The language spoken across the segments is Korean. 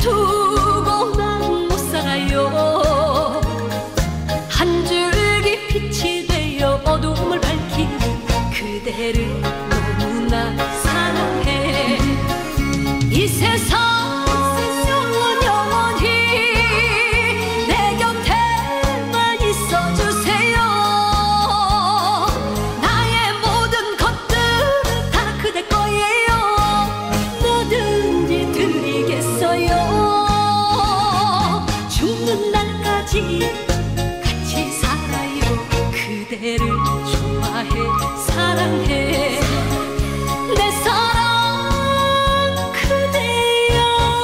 두고 난 못 살아요. 한 줄기 빛이 되어 어둠을 밝히는 그대를 너무나 사랑해. 이 세상 영원히 내 곁에만 있어주세요. 나의 모든 것들은 다 그대 거예요. 뭐든지 드리겠어요. 죽는 날까지 같이 살아요. 그대를 좋아해 사랑해. 내 사랑 그대야.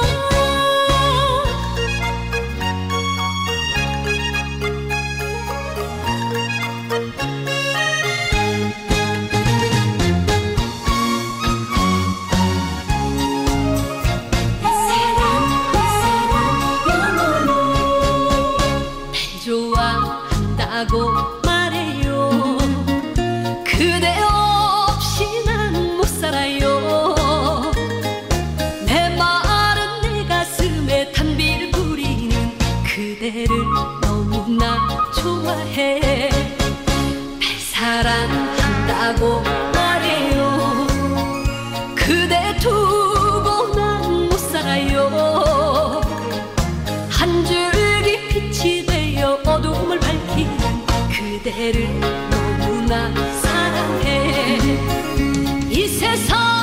날 좋아한다고 말해요. 그대 없이 난 못 살아요. 내 마른 내 가슴에 단비를 부리는 그대를 너무나 좋아해. 날 사랑한다고 말해요. 그대 두고 난 못 살아요. 한 줄기 빛이 되어 어둠을 밝히는 그대를 너무나 사랑해. 이 세상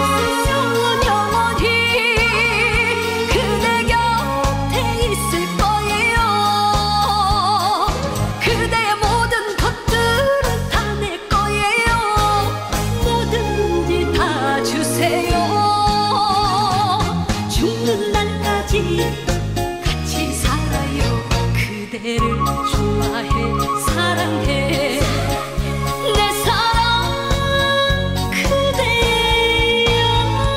영원히 그대 곁에 있을 거예요. 그대의 모든 것들은 다 내 거예요. 뭐든지 다 주세요. 죽는 날까지 같이 살아요. 그대를 좋아해 사랑해. 내 사랑 그대야.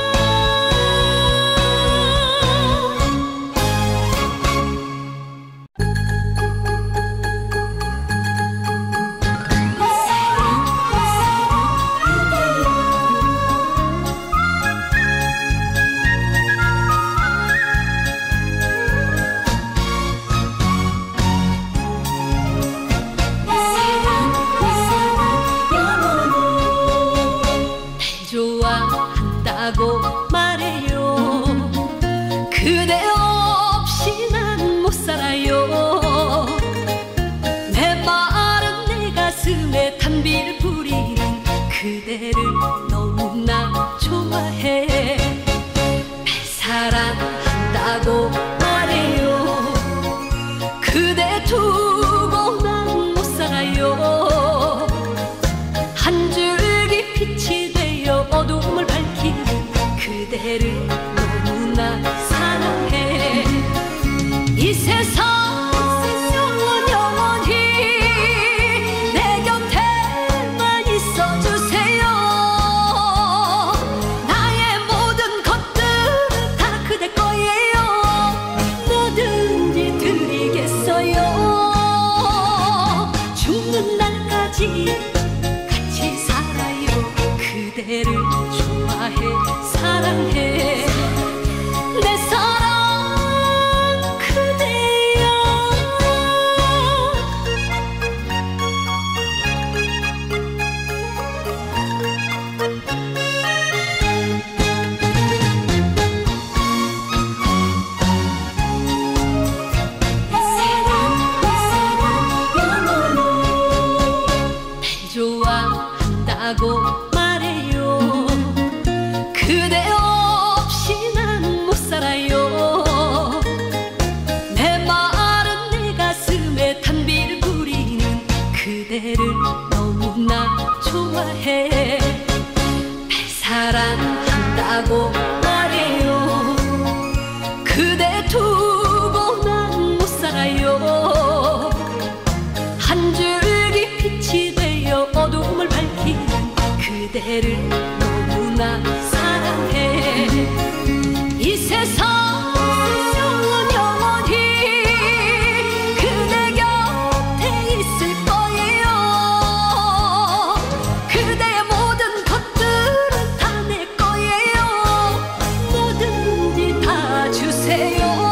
좋아한다고 말해요. 그대 없이 난 못 살아요. 내 마른 내 가슴에 단비를 부리는 그대를 너무나 좋아해. 날 사랑한다고 말해요. 그대 두고 난 못 살아요. 한 줄기 빛이 되어 어둠을 밝히는 그대를 너무나 사랑해. 이 세상 영원히 내 곁에만 있어주세요. 나의 모든 것들은 다 그대 거예요. 뭐든지 드리겠어요. 죽는 날까지 같이 살아요. 그대를 좋아해 사랑해. 내 사랑 그대야. 날 좋아한다고 말해요. 그대 없이 난 못 살아요. 내 마른 내 가슴에 단비를 부리는 그대를 너무나 좋아해. 날 사랑한다고 말해요. 그대 두고 난 못 살아요. 한 줄기 빛이 되어 어둠을 밝히는 그대를 너무나 사랑해. 이 세상 영원히 그대 곁에 있을 거예요. 그대의 모든 것들은 다 내 거예요. 뭐든지 다 주세요.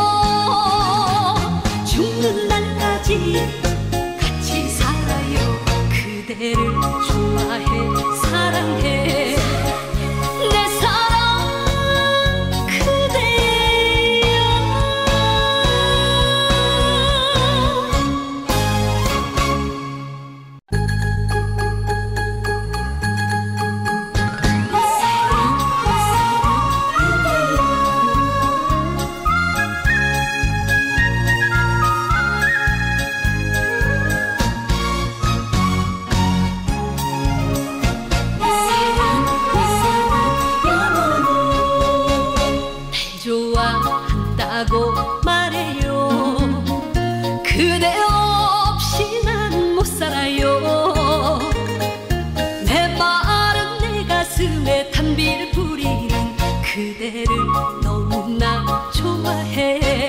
좋아한다고 말해요. 그대 없이 난 못 살아요. 내 마른 내 가슴에 단비를 뿌리는 그대를 너무나 좋아해.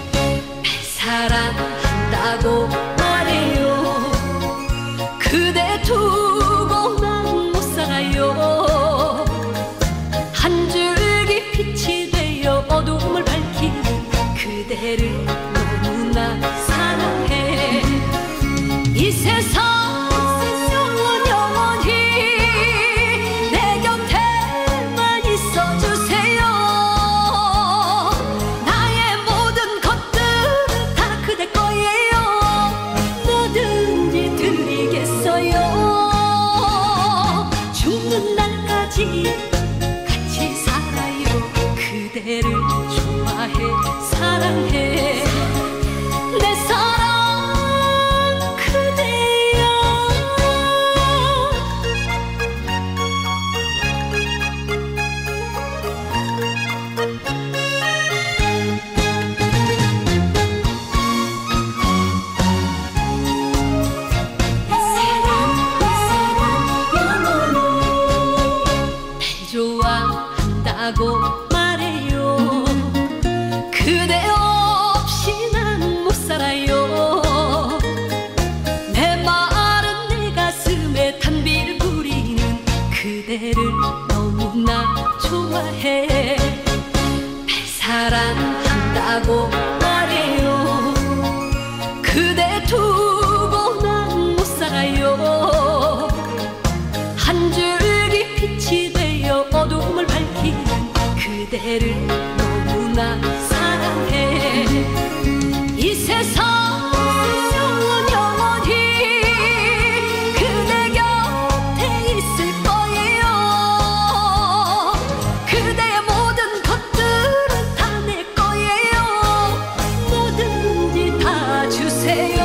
사랑한다고 말해요. 그대 두고 난 못 살아요. 한 줄기 빛이 되어 어둠을 밝히는 그대를 너무나 사랑해. 이 세상 영원히 내 곁에만 있어주세요. 나의 모든 것들은 다 그대 거예요. 뭐든지 드리겠어요. 죽는 날까지 같이 살아요. 그대를 좋아해 사랑해. 내 사랑 그대야. 날 좋아한다고 말해요. 그대 없이 난 못 살아요. 내 마른 내 가슴에 단비를 뿌리는 그대를 너무나 좋아해. 사랑한다고 말해요. 그대 두고 난 못 살아요. 한 줄기 빛이 되어 어둠을 밝히는 그대를 너무나 사랑해. 이 세상 영원히 그대 곁에 있을 거예요. 그대의 모든 것들은 다 내 거예요. 뭐든지 다 주세요.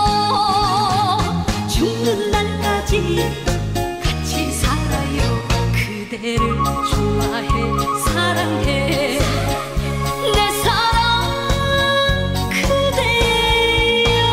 죽는 날까지 같이 살아요. 그대를 좋아해 사랑해. 내 사랑 그대야.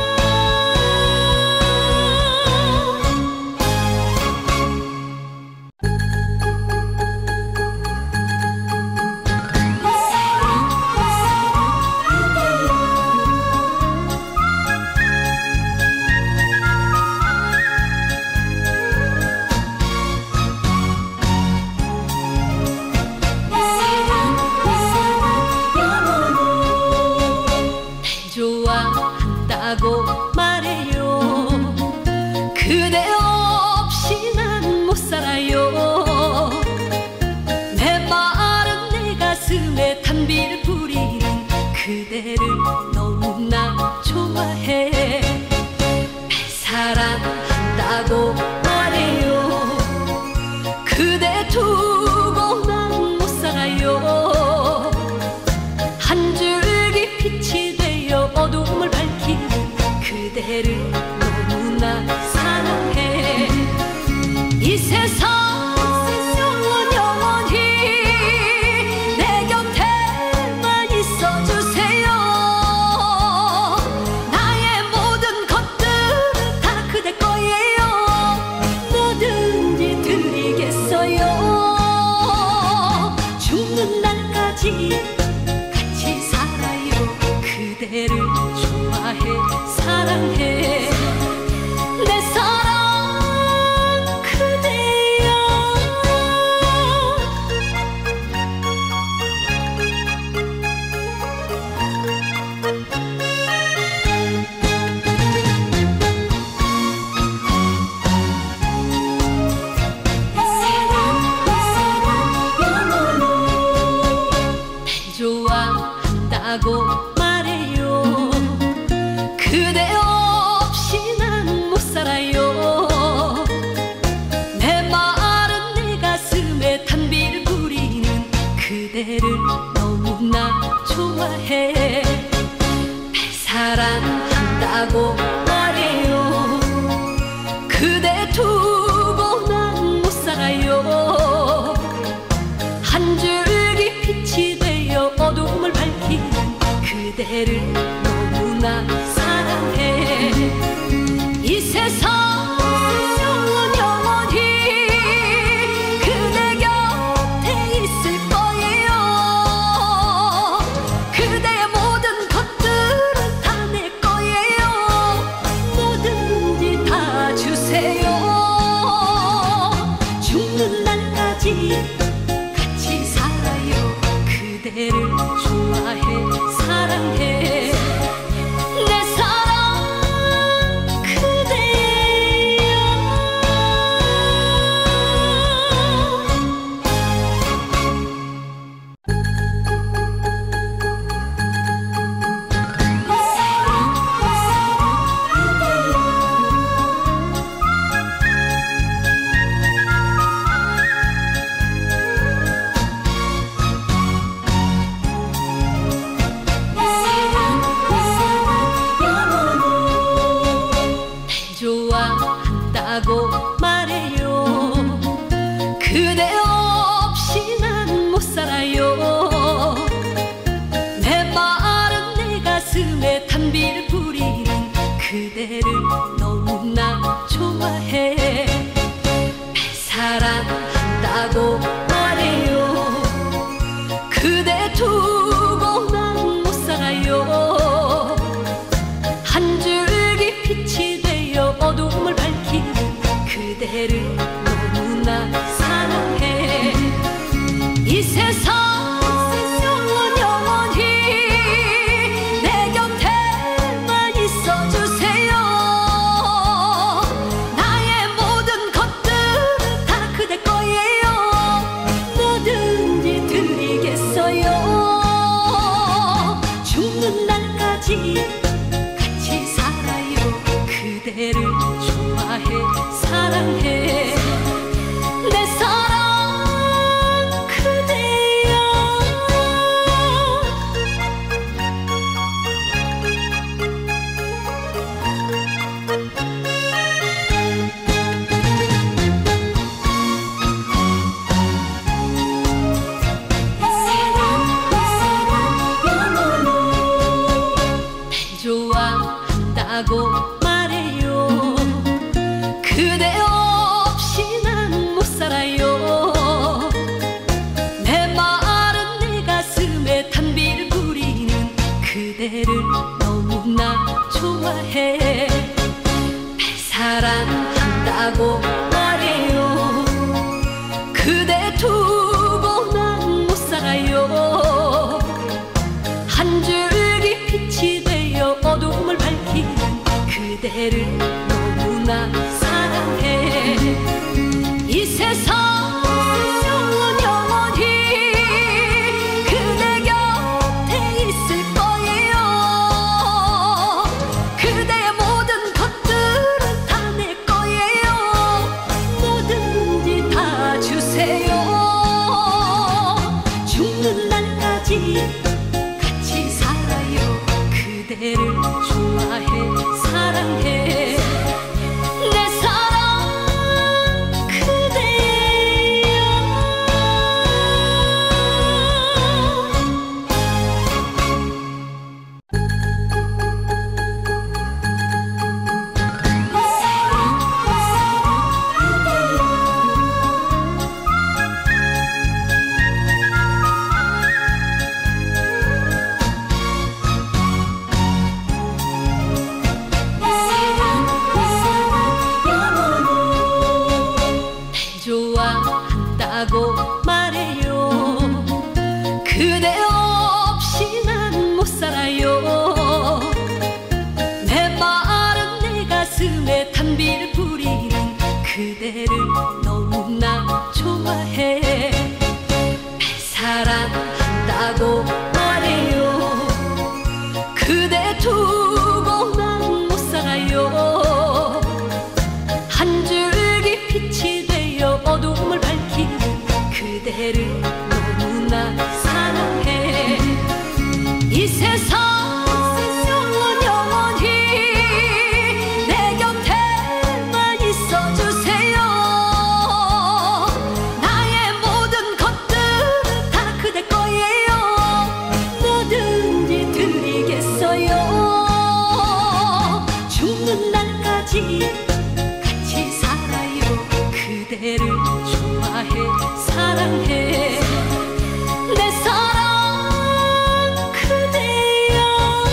좋아한다고 말해요. 그대 없이 난 못 살아요. 내 마른 내 가슴에 단비를 뿌리는 그대를 너무나 좋아해. 사랑한다고 말해요. 그대 두고 난 못 살아요. 한 줄기 빛이 되어 어둠을 밝히는 그대를 너무나 사랑해. 이 세상 영원히 내 곁에만 있어주세요. 나의 모든 것들은 다 그대 거예요. 뭐든지 드리겠어요. 죽는 날까지 같이 살아요. 그대를 좋아해 사랑해. 내 사랑 그대야. 날 좋아한다고 말해요. 그대 없이 난 못 살아요. 내 마른 내 가슴에 단비를 뿌리는 그대를 너무나 좋아해. 사랑한다고 말해요. 그대 두고 난 못 살아요. 한 줄기 빛이 되어 어둠 그대를 너무나 사랑해. 이 세상 영원히 그대 곁에 있을 거예요. 그대의 모든 것들은 다 내 거예요. 뭐든지 다 주세요. 죽는 날까지 같이 살아요. 그대를 좋아해 사랑해. 내 사랑 그대야. 좋아한다고 말해요. 그대 없이 난 못 살아요. 내 마른 내 가슴에 단비를 뿌리는 그대를 너무나 좋아해. 사랑한다고 말해요. 그대 두고 난 못 살아요. 한 줄기 빛이 되어 어둠을 밝히는 그대를 너무나 사랑해. 이 세상 영원히 내 곁에만 있어주세요. 나의 모든 것들은 다 그대 거예요. 뭐든지 드리겠어요. 죽는 날까지 같이 살아요. 그대를 좋아해 사랑해. 내 사랑 그대야. 좋아한다고 말해요. 그대 없이 난 못 살아요. 내 마른 내 가슴에 단비를 뿌리는 그대를 너무나 좋아해. 사랑한다고 말해요. 그대 두고 난 못 살아요. 한 줄기 빛이 되어 어둠을 밝히는 그대를 너무나 사랑해. 이 세상 영원히 그대 곁에 있을 거예요. 그대의 모든 것들은 다 내 거예요. 뭐든지 다 주세요. 죽는 날까지 같이 살아요. 그대를 좋아해 사랑해. 같이 살아요. 그대를 좋아해 사랑해 내 사랑 그대여.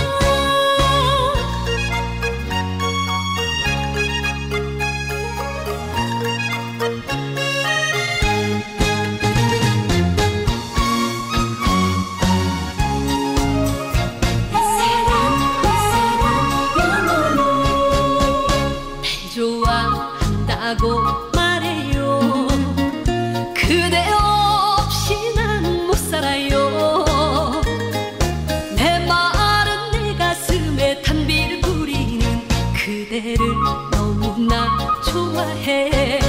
좋아한다고 말해요. 그대 없이 난 못 살아요. 내 마른 내 가슴에 단비를 부리는 그대를 너무나 좋아해.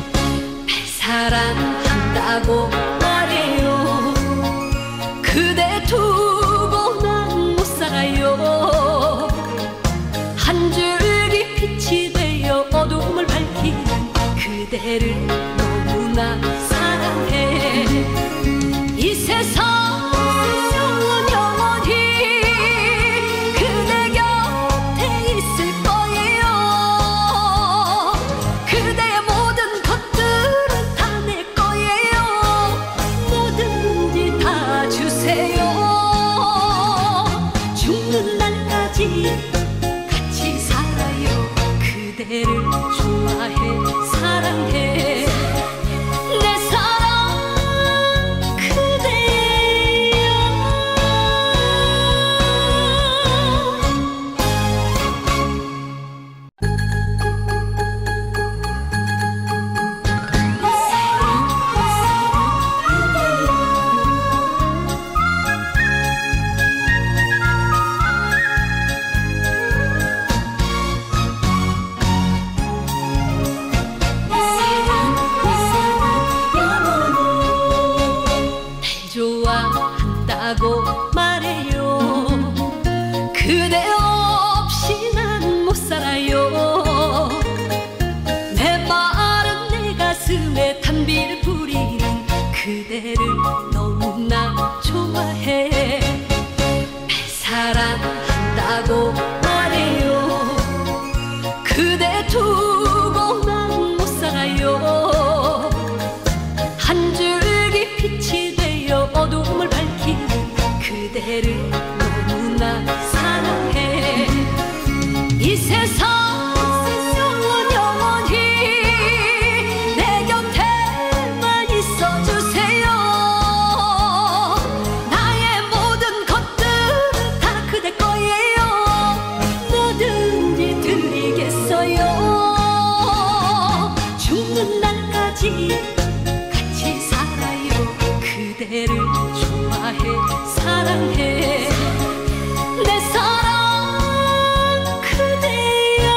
사랑한다고 말해요. 그대 두고 난 못 살아요. 한 줄기 빛이 되어 어둠을 밝히는 그대를 너무나 사랑해. 이 세상 영원히 그대 곁에 있을 거예요. 그대의 모든 것들은 다 내 거예요. 뭐든지 다 주세요. 죽는 날까지 같이 살아요. 그대를 좋아해 사랑해 내 사랑 그대여. 좋아한다고 말해요. 그대 없이 난 못 살아요. 내 마른 내 가슴에 단비를 부리는 그대를 너무나 좋아해. 사랑한다고 말해요. 그대 두고 난 못 살아요. 한 줄기 빛이 되어 어둠을 밝히는 그대를 너무나 사랑해. 이 세상 영원히 내 곁에만 있어주세요. 나의 모든 것들은 다 그대 거예요. 뭐든지 드리겠어요. 죽는 날까지 같이 살아요. 그대를 좋아해 사랑해 내 사랑 그대여.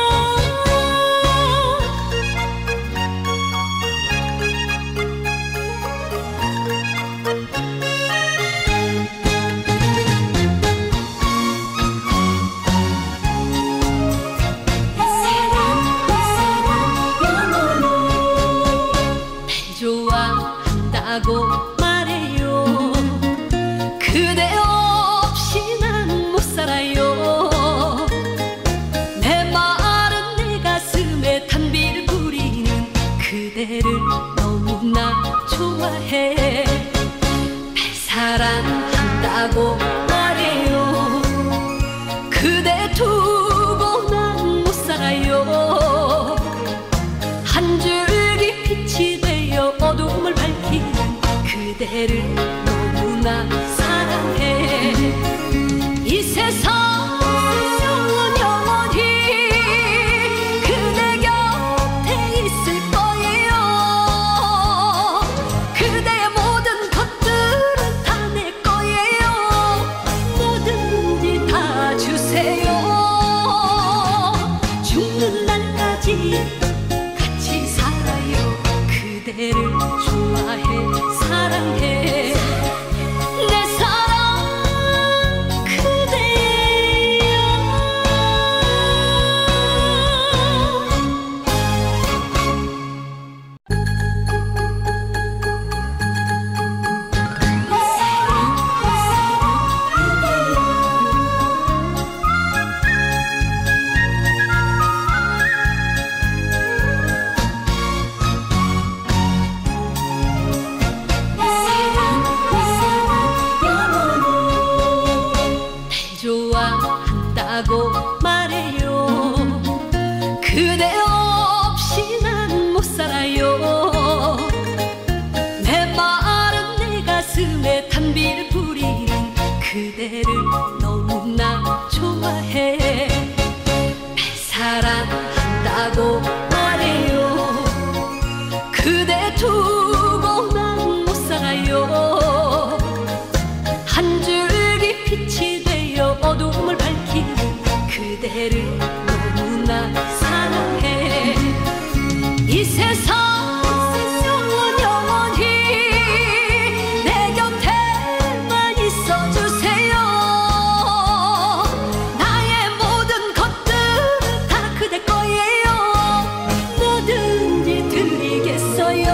너무나 좋아해. 사랑한다고 말해요. 그대 두고 난 못 살아요. 한 줄기 빛이 되어 어둠을 밝히는 그대를 너무나 사랑해. 이 세상 영원히 내 곁에만 있어주세요. 나의 모든 것들은 다 그대 거예요. 뭐든지 드리겠어요.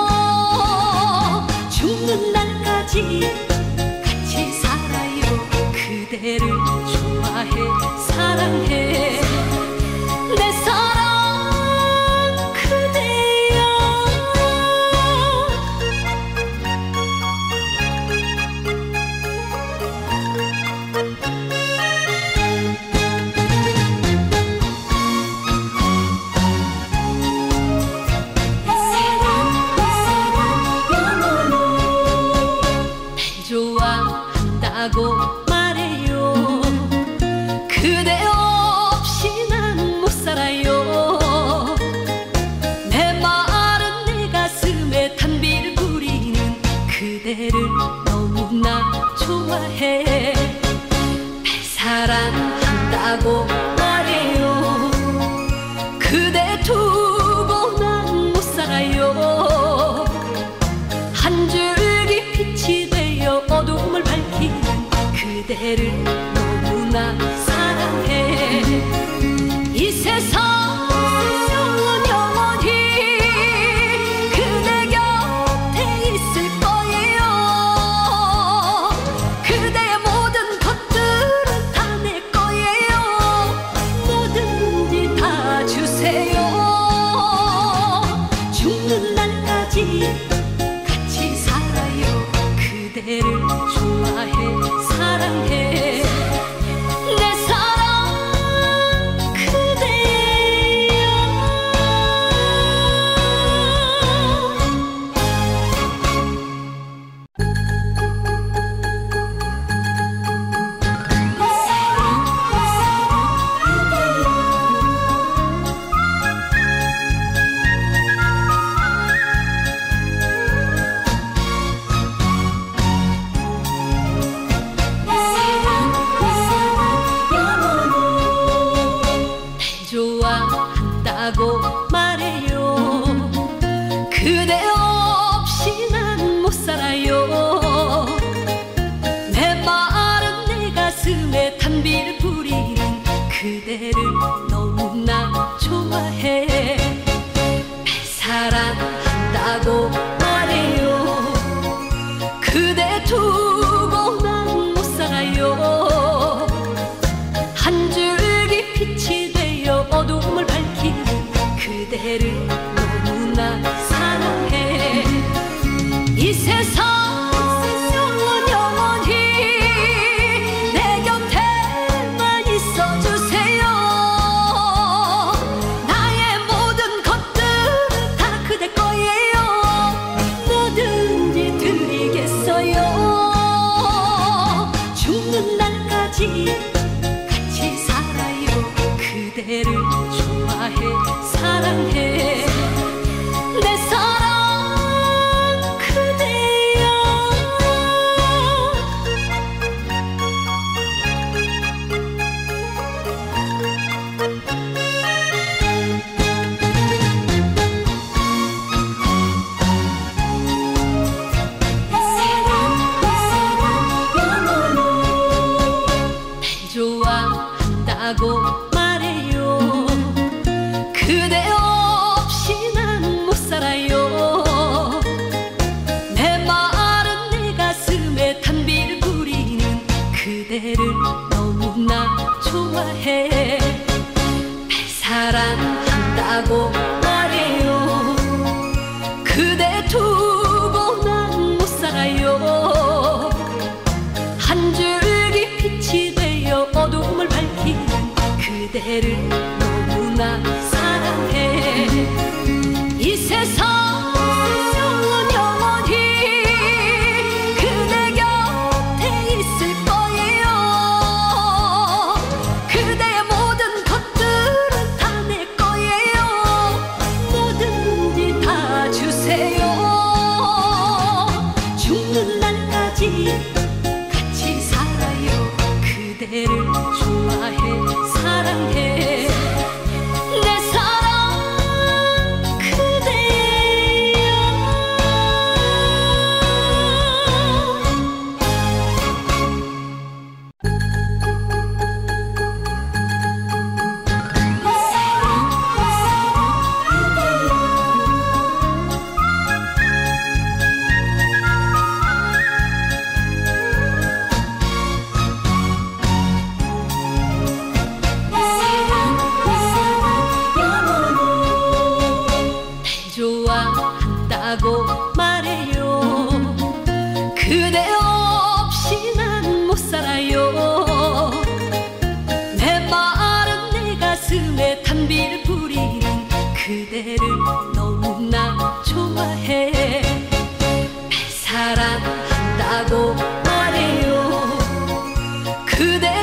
죽는 날까지 같이 살아요. 그대를 좋아해 사랑해. 내 사랑 그대야. 날 좋아한다고 말해요. 그대 없이 난 못 살아요. 내 마른 내 가슴에 단비를 뿌리는 그대를 너무나 좋아해. 날 사랑한다고 말해요. 그대 두고 난 못 살아요. 한 줄기 빛이 되어 어둠을 밝히는 그대를 너무나 사랑해. 이 세상 영원히 그대 곁에 있을 거예요. 그대의 모든 것들은 다 내 거예요. 뭐든지 다 주세요. 죽는 날까지 같이 살아요. 그대를 좋아해 사랑해. 내 사랑 그대야. 좋아한다고 말해요. 그대 없이 난 못 살아요. 내 마른 내 가슴에 단비를 뿌리는 그대를 너무나 좋아해. 날 사랑한다고 말해요. 그대 두고 난 못 살아요. 한 줄기 빛이 되어 어둠을 밝히는 그대를 너무나 사랑해. 이 세상 영원히 내 곁에만 있어주세요. 나의 모든 것들은 다 그대 거예요. 뭐든지 드리겠어요. 죽는 날까지 같이 살아요. 그대를 좋아해 사랑해. 내 사랑 그대야. 날 좋아한다고 말해요. 그대 없이 난 못 살아요. 내 마른 내 가슴에 단비를 뿌리는 그대를 너무나 좋아해. 날 사랑한다고 말해요. 그대 두고 난 못 살아요. 한 줄기 빛이 되어 어둠을 밝히는 그대를 너무나 사랑해. 이 세상 영원히 그대 곁에 있을 거예요.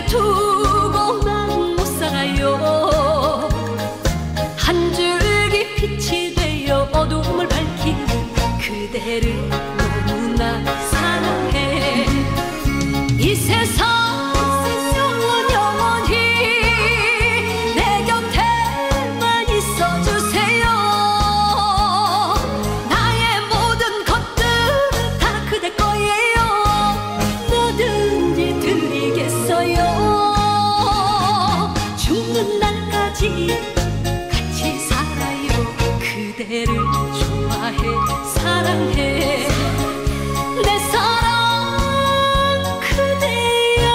두고 난 못 살아요. 한 줄기 빛이 되어 어둠을 밝히는 그대를 너무나 사랑해. 이 세상 영원히 내 곁에만 있어주세요. 나의 모든 것들은 다 그대 거예요. 뭐든지 드리겠어요. 죽는 날까지 같이 살아요. 그대를 좋아해 사랑해. 내 사랑 그대야.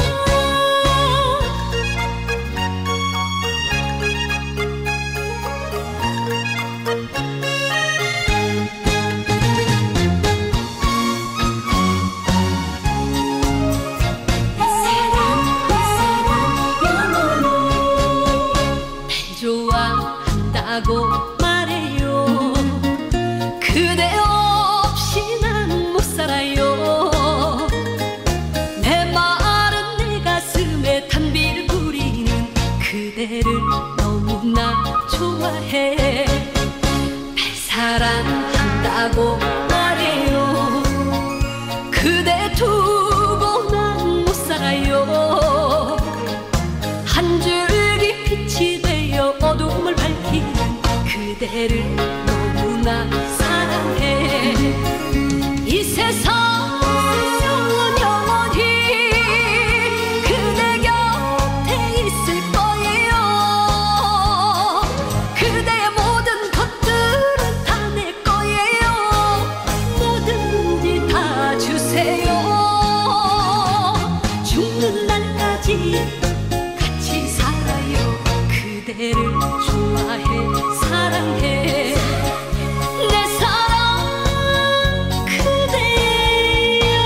날 좋아한다고 말해요. 그대 없이 난 못 살아요. 내 마른 내 가슴에 단비를 뿌리는 그대를 너무나 좋아해. 날 사랑한다고 말해요. 그대 두고 난 못 살아요. 한 줄기 빛이 되어 어둠을 밝히는 그대를 너무나 사랑해. 이 세상 영원히 그대 곁에 있을 거예요. 그대의 모든 것들은 다 내 거예요. 뭐든지 다 주세요. 죽는 날까지 같이 살아요. 그대를 좋아해 사랑해. 내 사랑 그대야.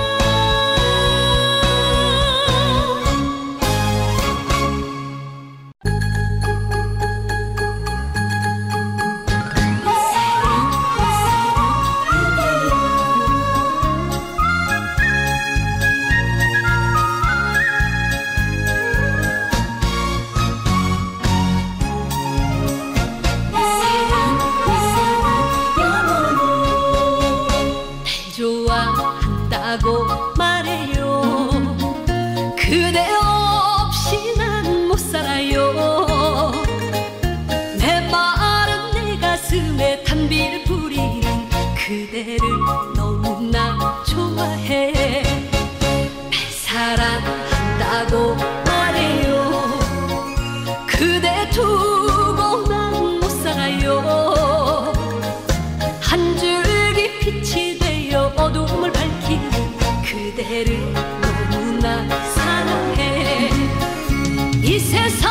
좋아한다고 말해요. 그대 없이 난 못 살아요. 내 마른 내 가슴에 단비를 뿌리는 그대를 너무나 좋아해. 날 사랑한다고 말해요. 그대 두고 난 못 살아요. 한 줄기 빛이 되어 어둠을 밝히는 그대를 너무나 사랑해. 이 세상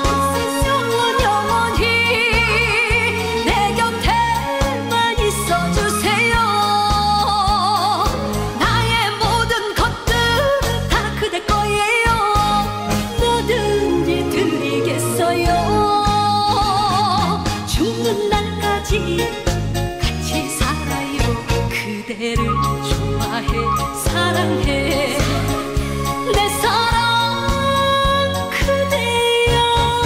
영원히 내 곁에만 있어주세요. 나의 모든 것들은 다 그대 거예요. 뭐든지 드리겠어요. 죽는 날까지 같이 살아요. 그대를 좋아해 사랑해. 내 사랑 그대야.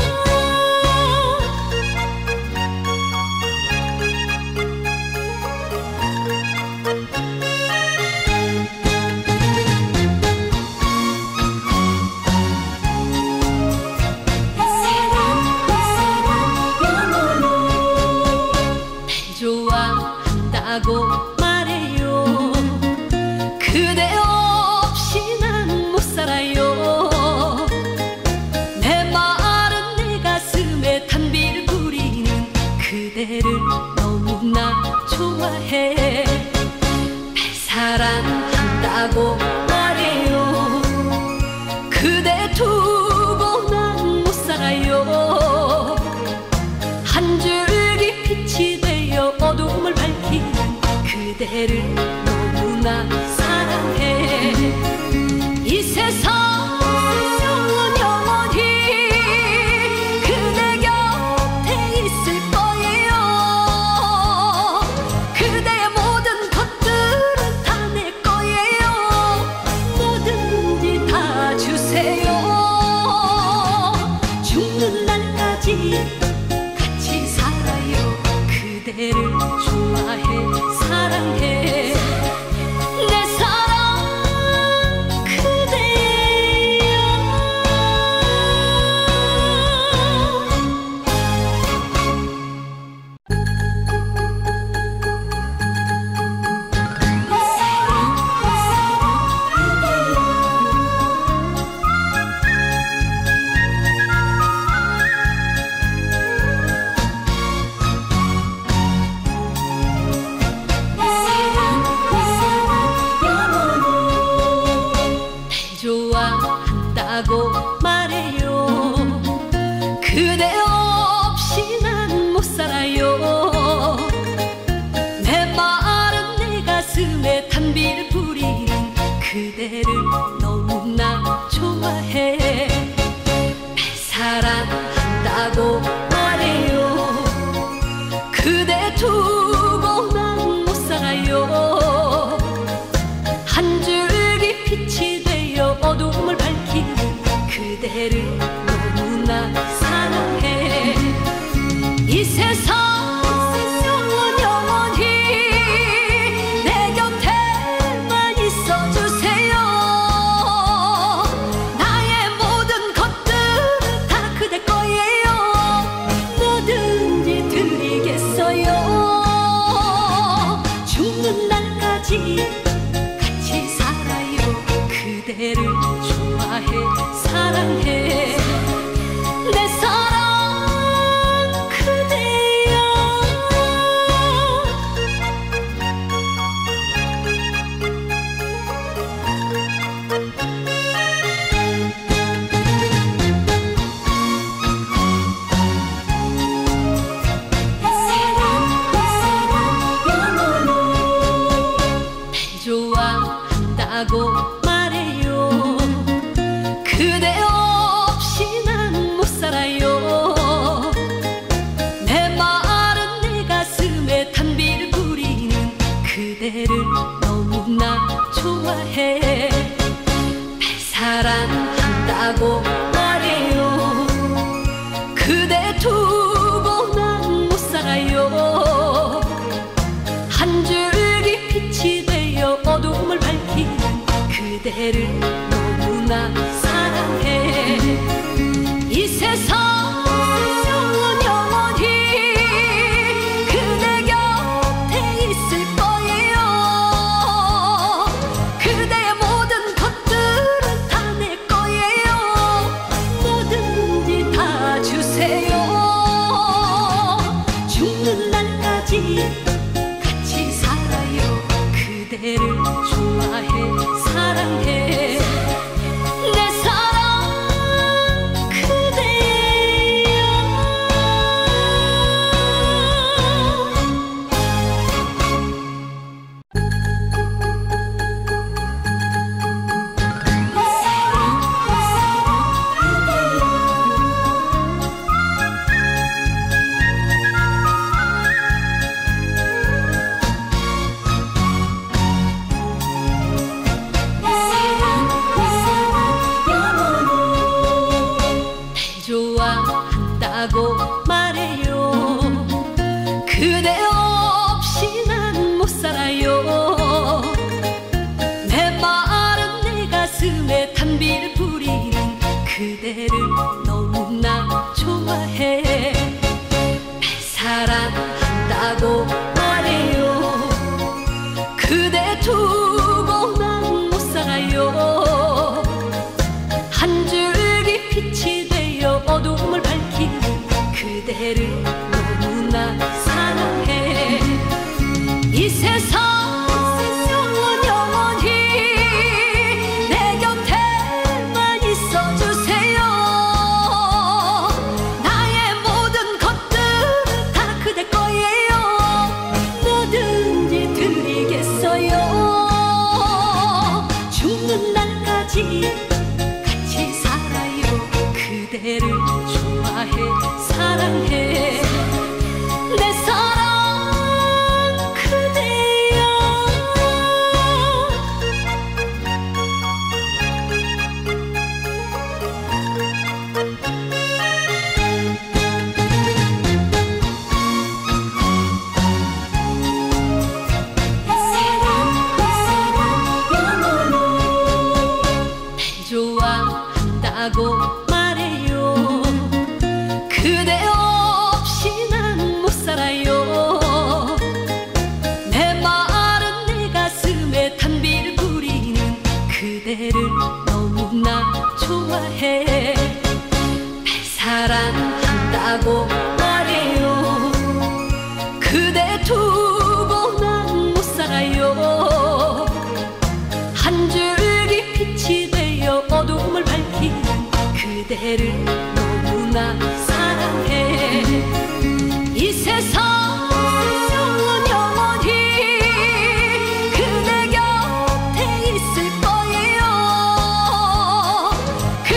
날 좋아한다고 말해요. 그대 없이 난 못 살아요. 내 마른 내 가슴에 단비를 뿌리는 그대를 너무나 좋아해. 날 사랑한다고 말해요. 그대 두고 난 못 살아요. 한 줄기 빛이 되어 어둠을 밝히는 그대를 너무나 사랑해. 이 세상 영원히 그대 곁에 있을 거예요. 그대의 모든 것들은 다 내 거예요. 뭐든지 다 주세요. 좋아해. 사랑한다고 말해요. 그대 두고 난 못 살아요. 한 줄기 빛이 되어 어둠을 밝히는 그대를 너무나 사랑해. 이 세상 영원히 내 곁에만 있어주세요. 나의 모든 것들은 다 그대 거예요. 뭐든지 드리겠어요. 죽는 날까지 같이 살아요. 그대를 좋아해 사랑해. 내 사랑 그대야. 날 좋아한다고 말해요. 그대 없이 난 못 살아요. 내 마른 내 가슴에 단비를 뿌리는 그대를 너무나 좋아해. 날 사랑한다고 말해요. 그대 두고 난 못 살아요. 한 줄기 빛이 되어 어둠을 밝히는 그대를 너무나 사랑해. 이 세상 영원히 그대 곁에 있을 거예요. 그대의 모든 것들은 다 내 거예요. 뭐든지 다 주세요. 죽는 날까지 같이 살아요. 그대를 좋아해 사랑해. 내 사랑 그대야. 좋아한다고 말해요. 그대 없이 난 못 살아요. 내 마른 내 가슴에 단비를 뿌리는 그대를 너무나 좋아해. 날 사랑한다고 말해요. 그대 두고 난 못 살아요. 한 줄기 빛이 되어 어둠을 밝히는 그대를 너무나 사랑해. 이 세상 영원히 내 곁에만 있어주세요. 나의 모든 것들은 다 그대 거예요. 뭐든지 드리겠어요. 죽는 날까지 같이 살아요. 그대를 좋아해 사랑해. 내 사랑 그대야. 날 좋아한다고 말해요. 그대 없이 난 못 살아요. 내 마른 내 가슴에 단비를 뿌리는 그대를 너무나 좋아해. 날 사랑한다고 말해요. 그대 두고 난 못 살아요. 한 줄기 빛이 되어 어둠을 밝히는 그대를 너무나 사랑해. 이 세상 영원히 그대 곁에 있을 거예요.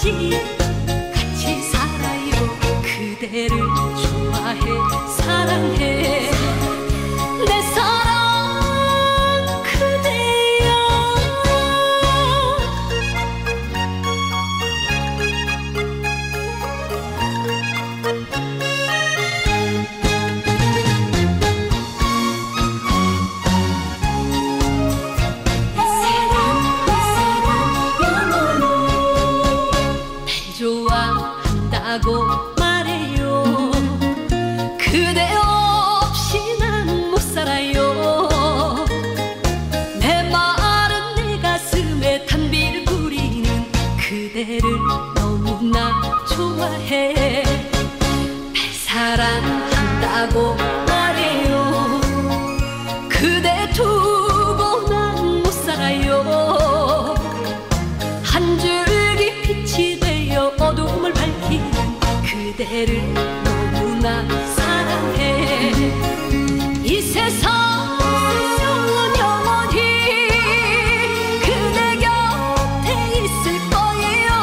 같이 살아요. 그대를 좋아해 사랑해 내 사랑 그대여. 좋아한다고 말해요. 그대 없이 난 못 살아요. 내 마른 내 가슴에 단비를 뿌리는 그대를 너무나 좋아해. 사랑한다고 말해요. 그대 두고 난 못 살아요. 한 줄기 빛이 되어 어둠을 밝히는 그대를 너무나 사랑해. 이 세상 영원히 그대 곁에 있을 거예요.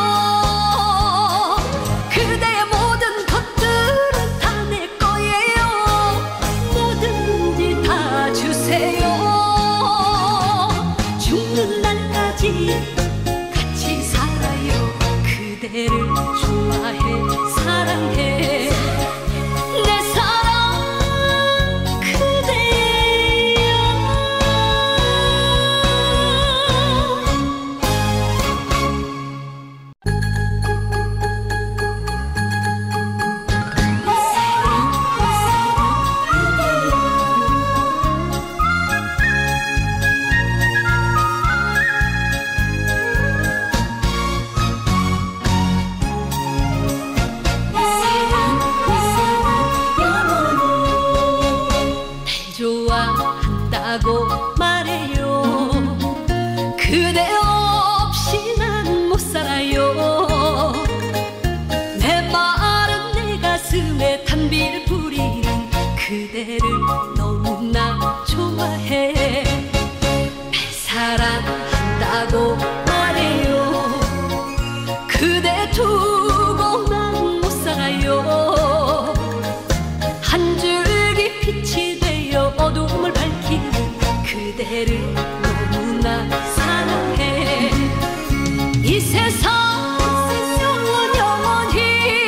그대의 모든 것들은 다 내 거예요. 뭐든지 다 주세요. 죽는 날까지 같이 살아요. 그대를 좋아해 사랑해 내 사랑 그대여. 좋아한다고 말해요. 그대 없이 난 못 살아요. 내 마른 내 가슴에 단비를 뿌리는 그대를 너무나 좋아해. 사랑한다고 말해요. 그대 두고 난 못 살아요. 한 줄기 빛이 되어 어둠을 밝히는 그대를 너무나 사랑해. 이 세상 영원히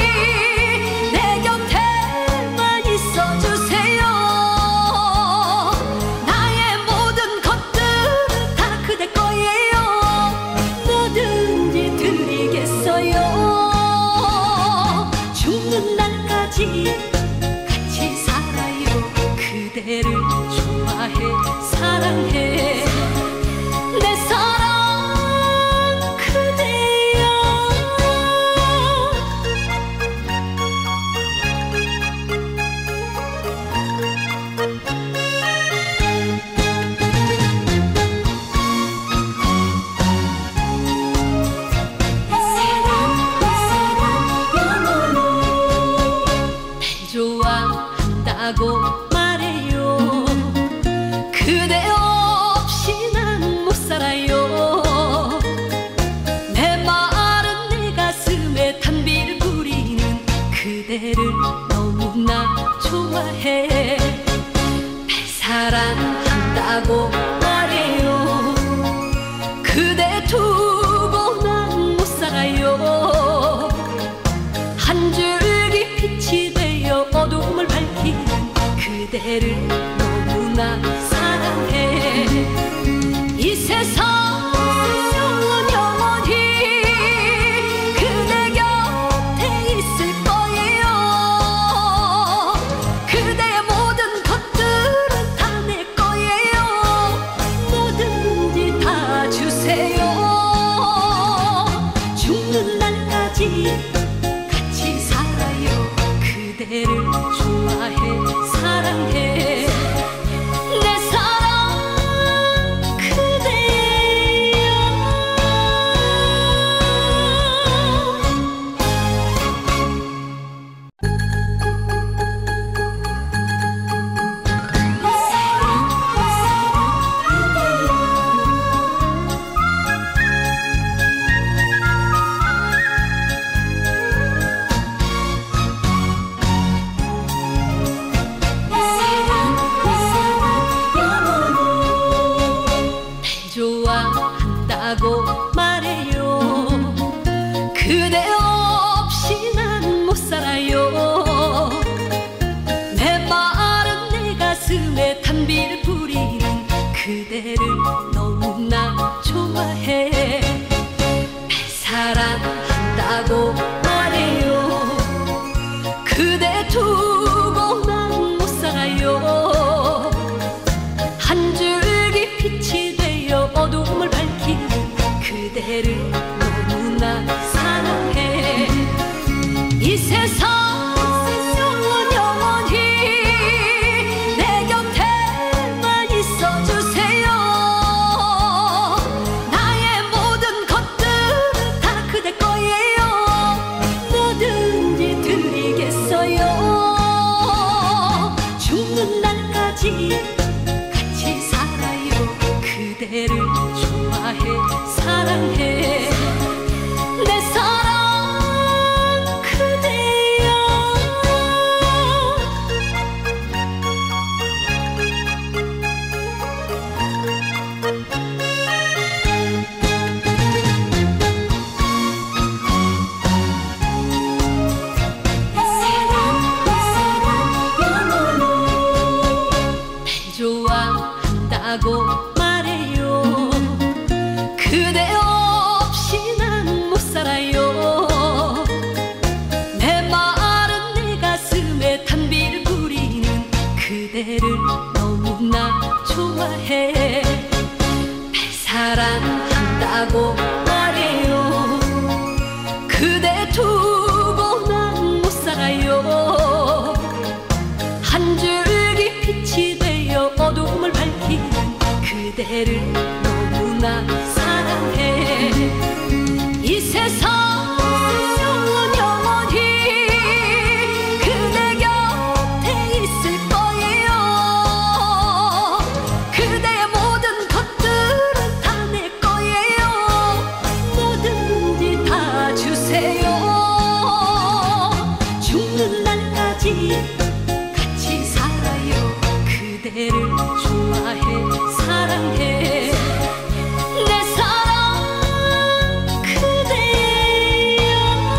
내 곁에만 있어주세요. 나의 모든 것들은 다 그대 거예요. 뭐든지 드리겠어요. 죽는 날까지 같이 살아요. 그대를 좋아해 사랑해 내 사랑 그대여. 좋아한다고 말해요. 그대 없이 난 못 살아요. 내 마른 내 가슴에 단비를 뿌리는 그대를 너무나 좋아해. 사랑한다고 말해요. 그대 두고 난 못 살아요. 한 줄기 빛이 되어 어둠을 밝히는 그대를 너무나 사랑해. 이 세상 영원히 그대 곁에 있을 거예요. 그대의 모든 것들은 다 내 거예요. 뭐든지 다 주세요. 죽는 날까지 같이 살아요. 그대를 좋아해 사랑해 내 사랑 그대여. 사랑한다고 말해요. 그대 두고 난 못 살아요. 한 줄기 빛이 되어 어둠을 밝히는 그대를 너무나 사랑해. 이 세상 영원히 내 곁에만 있어주세요. 나의 모든 것들은 다 그대 거예요. 뭐든지 드리겠어요. 죽는 날까지 같이 살아요. 그대를 좋아해 사랑해 내 사랑 그대여. 날 좋아한다고 말해요. 그대 없이 난 못 살아요. 내 마른 내 가슴에 단비를 뿌리는 그대를 너무나 좋아해. 날 사랑한다고 말해요. 그대 두고 난 못 살아요. 한 줄기 빛이 되어 어둠을 밝히는 그대를 너무나 사랑해. 이 세상 영원히 그대 곁에 있을 거예요. 그대의 모든 것들은 다 내 거예요. 뭐든지 다 주세요. 죽는 날까지 같이 살아요. 그대를 좋아해 사랑해 내 사랑 그대여.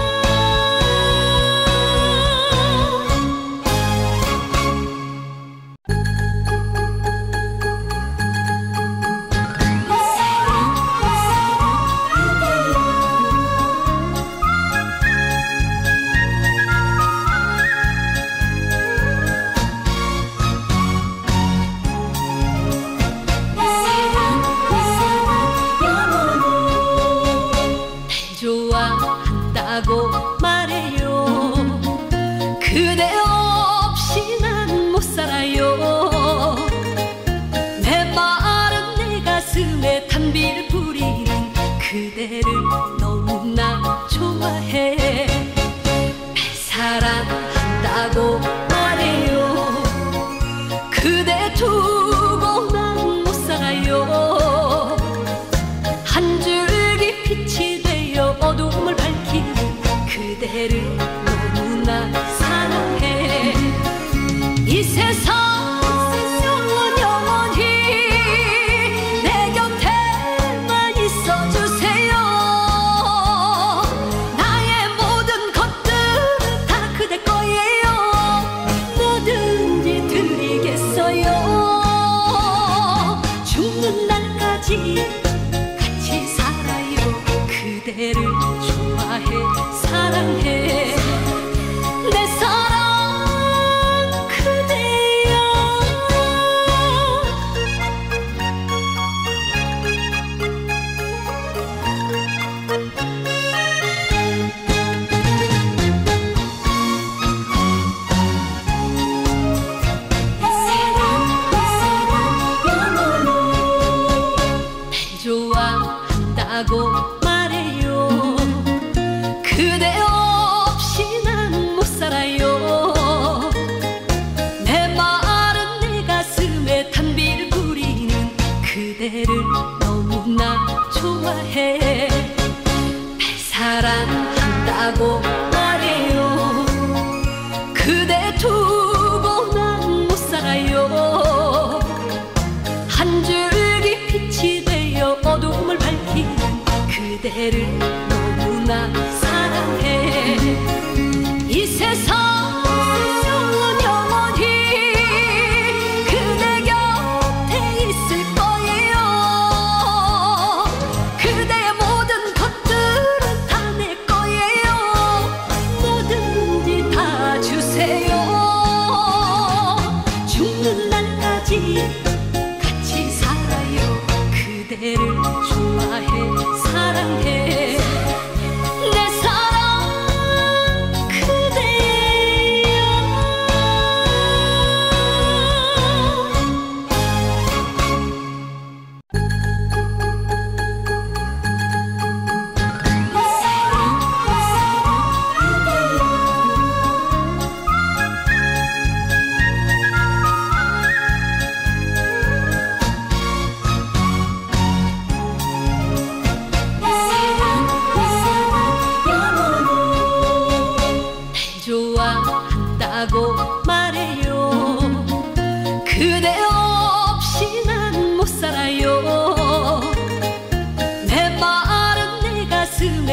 좋아한다고 말해요. 그대 없이 난 못 살아요. 내 마른 내 가슴에 단비를 뿌리는 그대를 너무나 좋아해. 날 사랑한다고 말해요. 그대 두고 난 못 살아요. 한 줄기 빛이 되어 어둠을 밝히는 그대를 너무나 사랑해. 이 세상 영원히 내 곁에만 있어주세요. 나의 모든 것들은 다 그대 거예요. 뭐든지 드리겠어요. 죽는 날까지 같이 살아요. 그대를 좋아해 사랑해 내 사랑 그대여. 날 좋아한다고 말해요. 그대 없이 난 못 살아요. 내 마른 내 가슴에 단비를 뿌리는 그대를 너무나 좋아해. 날 사랑한다고 말해요. 그대 두고 난 못 살아요. 한 줄기 빛이 되어 어둠을 밝히는 그대를 너무나 사랑해. 이 세상 영원히 그대 곁에 있을 거예요. 그대의 모든 것들은 다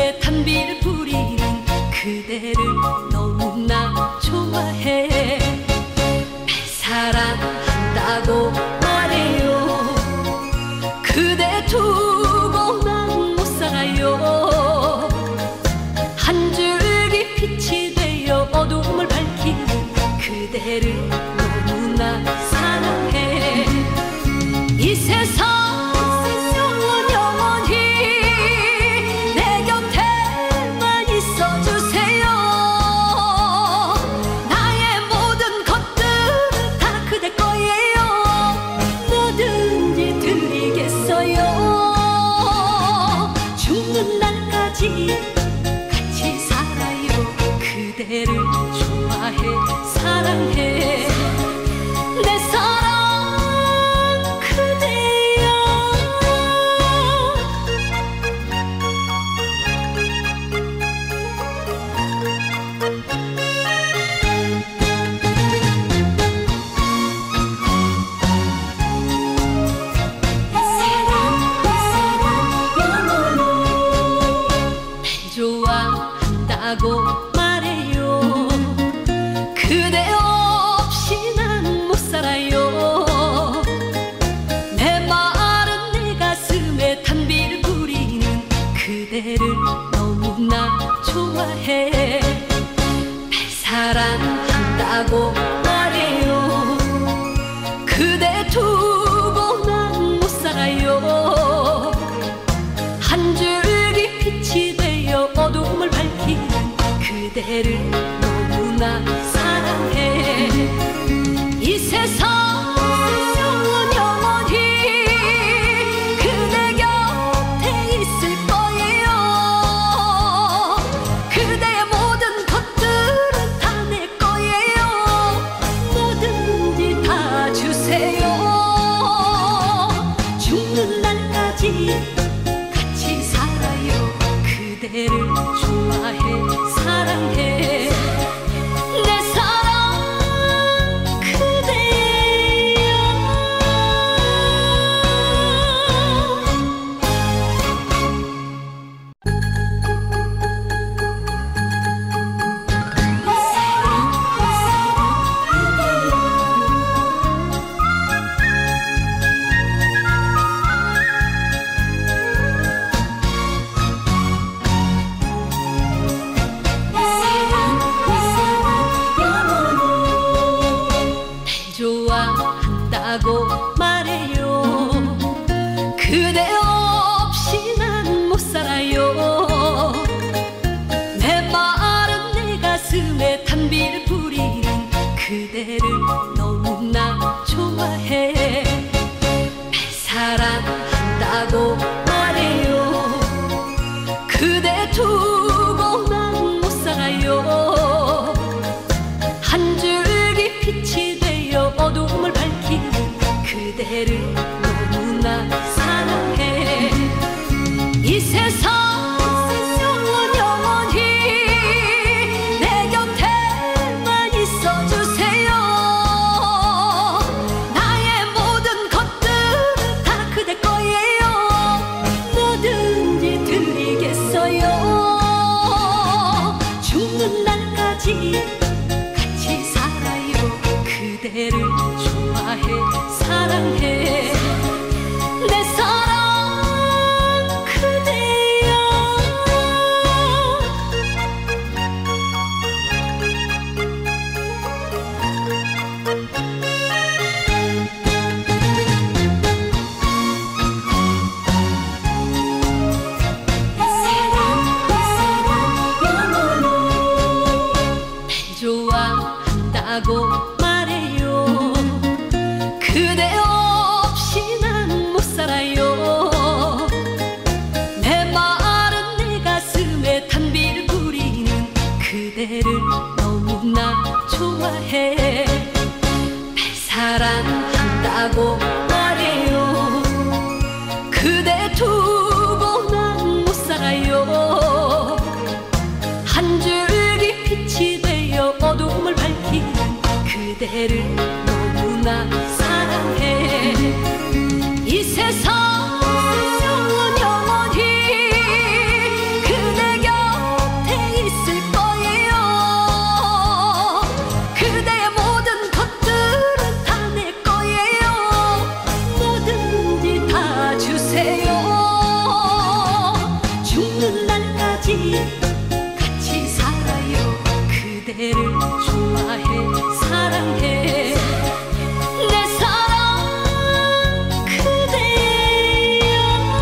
가슴에 단비를 뿌리는 그대를 너무나 좋아해. 사랑한다고 말해요. 그대 두고 난 못 살아요. 한 줄기 빛이 되어 어둠을 밝히는 그대를 너무나 사랑해. 이 세상 영원히 내 곁에만 있어주세요. 나의 모든 것들은 다 그대 거예요. 뭐든지 드리겠어요. 죽는 날까지 같이 살아요. 그대를 좋아해 사랑해. 내 사랑 좋아한다고 말해요. 그대 없이 난 못 살아요. 내 마른 내 가슴에 단비를 뿌리는 그대를 너무나 좋아해. 사랑한다고 말해요. 그대 두고 난 못 살아요. 한 줄기 빛이 되어 어둠을 밝히는 그대를 너무나 사랑해. 이 세상 영원히 그대 곁에 있을 거예요. 그대의 모든 것들은 다 내 거예요. 뭐든지 다 주세요. 죽는 날까지 같이 살아요. 그대를 좋아해 사랑해. 내 사랑 그대야. 좋아한다고 말해요. 그대 없이 난 못 살아요. 내 마른 내 가슴에 단비를 뿌리는 그대를 너무나 좋아해. 사랑한다고 말해요. 그대 두고 난 못 살아요. 한 줄기 빛이 되어 어둠을 밝히는 그대를 너무나 사랑해. 이 세상 영원히 내 곁에만 있어주세요. 나의 모든 것들은 다 그대 거예요. 뭐든지 드리겠어요. 죽는 날까지 같이 살아요. 그대를 좋아해 사랑해. 내 사랑 그대야. 좋아한다고 말해요. 그대 없이 난 못 살아요. 내 마른 내 가슴에 단비를 뿌리는 그대를 너무나 좋아해. 사랑한다고 말해요. 그대 두고 난 못 살아요. 한 줄기 빛이 되어 어둠을 밝히는 그대를 너무나 사랑해. 이 세상 영원히 그대 그대를 좋아해 사랑해 내 사랑 그대여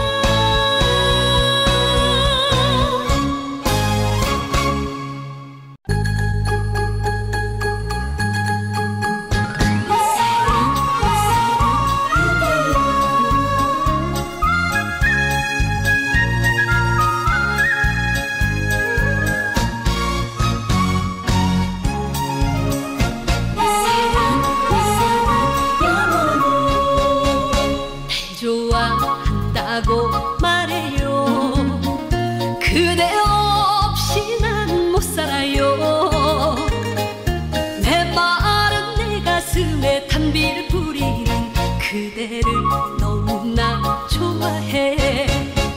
좋아한다고 말해요 그대 없이 난 못 살아요 내 마른 내 가슴에 단비를 뿌리는 그대를 너무나 좋아해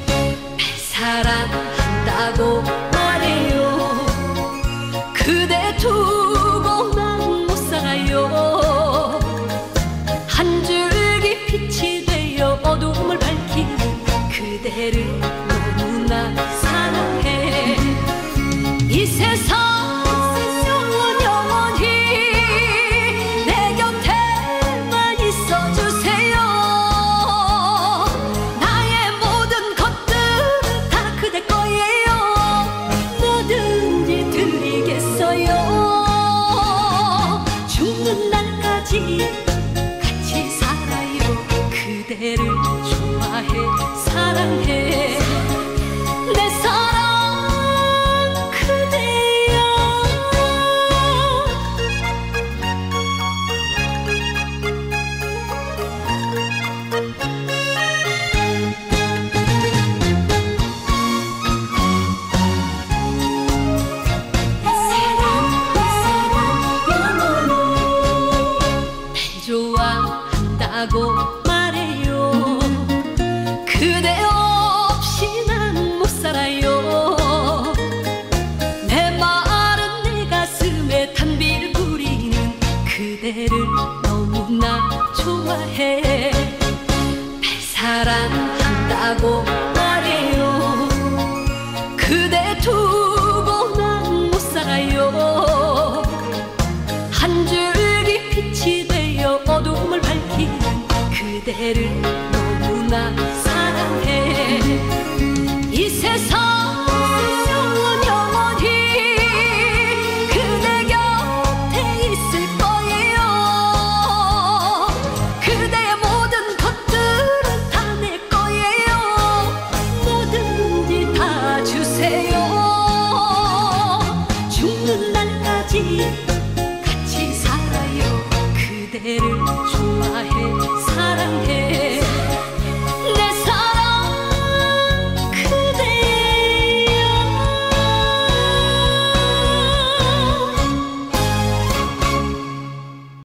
사랑한다고 말해요 그대 두고 난 못 살아요 한 줄기 빛이 어둠을 밝히는 그대를 너무나 사랑해 이 세상 영원히 내 곁에만 있어주세요 나의 모든 것들은 다 그대 거예요 뭐든지 드리겠어요 죽는 날까지 같이 살아요 그대를 좋아해 사랑해 내 사랑 그대여 날 좋아한다고 말해요 그대 없이 난 못 살아요 내 마른 내 가슴에 단비를 뿌리는 그대를 너무나 좋아해 날 사랑한다고 말해요 그대 두고 난 못 살아요 한 줄기 빛이 되어 어둠을 밝히는 그대를